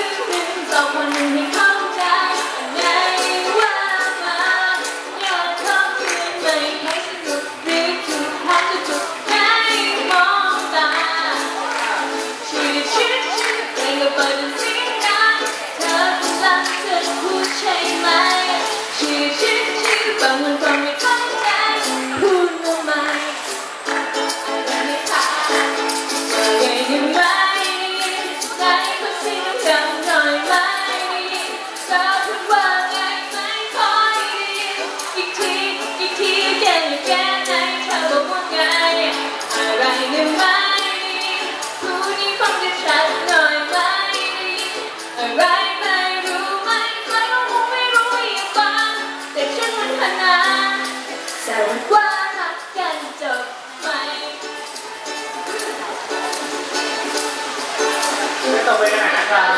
นึงต่อวันหนึ่งให้เข้าใจไงว่ามาอยากทำเพื่อนไม่ให้สนุกหรือถูกทำจุดไหนมองตาชื่อเพลงก็เปิดเสียงดังเธอกำลังจะพูดใช่ไหมชื่อบางวันฟังไม่เข้าใจพูดทำไมอะไรไม่ทันไงได้ไหมใจเขาเสียงดังหน่อยไหมเธอพูดว่าไงไม่ค่อยดีอีกทีแก้ไหนเธอบอกว่าไงอะไรได้ไหมพูดให้ฟังจะชัดหน่อยไหมอะไรไม่รู้ไม่ใครก็คงไม่รู้อย่าฟังแต่ฉันมันขนาดแต่ว่ารักกันจบไหมต่อไปไหนนะครับ